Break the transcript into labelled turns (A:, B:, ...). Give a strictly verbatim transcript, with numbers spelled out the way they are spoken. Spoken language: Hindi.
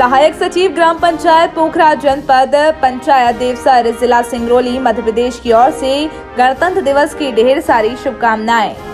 A: सहायक सचिव ग्राम पंचायत पोखरा जनपद पंचायत देवसर जिला सिंगरौली मध्य प्रदेश की ओर से गणतंत्र दिवस की ढेर सारी शुभकामनाएं।